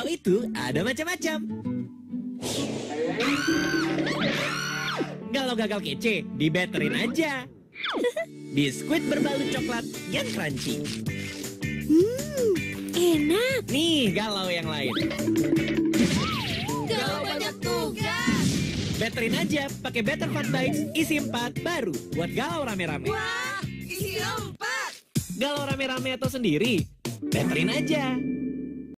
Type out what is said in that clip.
Galau itu ada macam-macam. Galau gagal kece, dibeterin aja. Biskuit berbalut coklat yang crunchy. Enak. Nih galau yang lain. Galau banyak tugas. Beterin aja pakai Better Fun Bites isi 4 baru buat galau rame-rame. Wah, isi 4. Galau rame-rame atau sendiri, beterin aja.